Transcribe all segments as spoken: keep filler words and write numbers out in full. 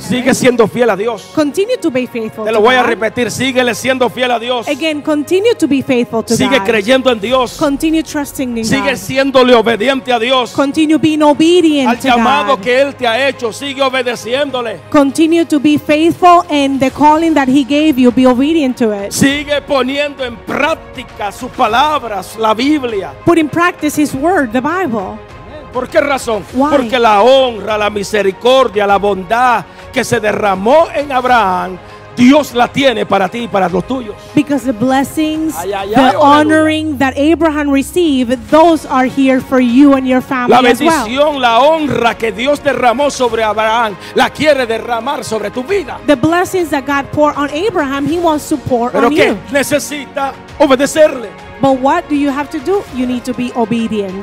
Sigue siendo fiel a Dios. Continue to be faithful Te to lo voy a God. repetir, síguele siendo fiel a Dios. Again, continue to be faithful to Sigue God. creyendo en Dios. Continue trusting in Sigue God. siéndole obediente a Dios. Continue being obedient Al to llamado God. que Él te ha hecho, sigue obedeciéndole. Continue to be faithful in the calling that He gave you. Be obedient to it. Sigue poniendo en práctica sus palabras, la Biblia. Put in practice His word, the Bible. ¿Por qué razón? Why? Porque la honra, la misericordia, la bondad que se derramó en Abraham, Dios la tiene para ti y para los tuyos. Because the blessings, Ay, ay, ay, the aleluya. honoring that Abraham received, those are here for you and your family La as well. bendición, la honra que Dios derramó sobre Abraham, la quiere derramar sobre tu vida. The blessings that God poured on Abraham, He wants to pour Pero on que you. necesita obedecerle. But what do you have to do? You need to be obedient.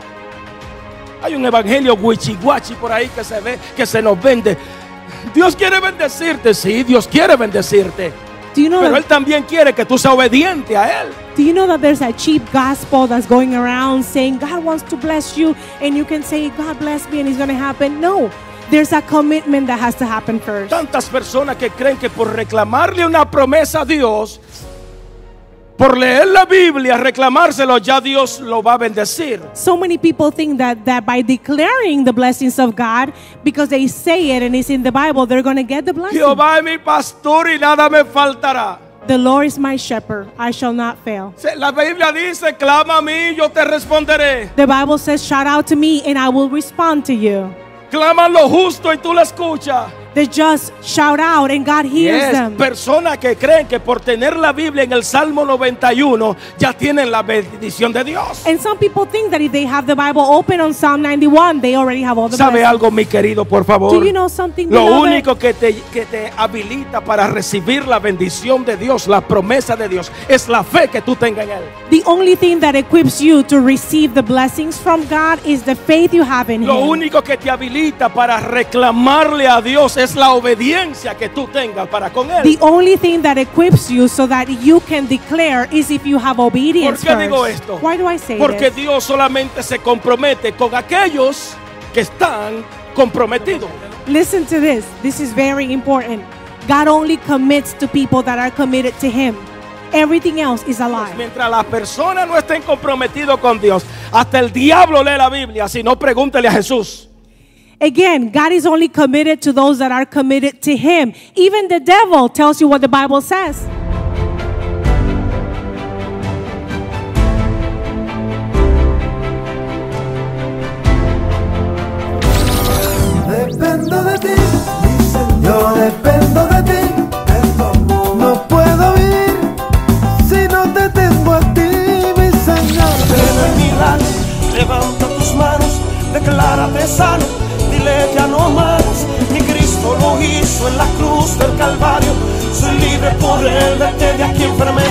Hay un evangelio guichiguachi por ahí que se ve, que se nos vende. Dios quiere bendecirte, sí, Dios quiere bendecirte. Do you know Pero that, Él también quiere que tú seas obediente a Él. do you know that there's a cheap gospel that's going around saying God wants to bless you, and you can say God bless me and it's going to happen? No. There's a commitment that has to happen first. Tantas personas que creen que por reclamarle una promesa a Dios, por leer la Biblia, reclamárselo, ya Dios lo va a bendecir. So many people think that, that by declaring the blessings of God, because they say it and it's in the Bible, they're going to get the blessing. Jehová es mi pastor y nada me faltará. The Lord is my shepherd, I shall not fail. Se- La Biblia dice, clama a mí, yo te responderé. The Bible says, shout out to me and I will respond to you. Clama a lo justo y tú lo escuchas. The just shout out and God hears Yes, them. personas que creen que por tener la Biblia en el Salmo noventa y uno ya tienen la bendición de Dios. And some people think that if they have the Bible open on Psalm ninety-one, they already have all the ¿Sabe blessings. algo, mi querido, por favor? Do you know something, Lo beloved? único que te, que te habilita para recibir la bendición de Dios, la promesa de Dios, es la fe que tú tengas en Él. The only thing that equips you to receive the blessings from God is the faith you have in Lo Him. único que te habilita para reclamarle a Dios es la obediencia que tú tengas para con Él. The only thing that equips you so that you can declare is if you have ¿Por obedience qué digo first. esto? Why do I say Porque this? Dios solamente se compromete con aquellos que están comprometidos. Listen to this. This is very important. God only commits to people that are committed to Him. Everything else is a lie. Mientras las personas no estén comprometidas con Dios, hasta el diablo lee la Biblia. Si no, pregúntele a Jesús. Again, God is only committed to those that are committed to Him. Even the devil tells you what the Bible says. Dependo de ti, yo dependo de ti. No puedo vivir si no te tengo a ti, mi Señor. Ven en milagro, levanta tus manos, declárate sano, dile ya no más. Mi Cristo lo hizo en la cruz del Calvario, soy libre por él, vete de aquí enfermedad.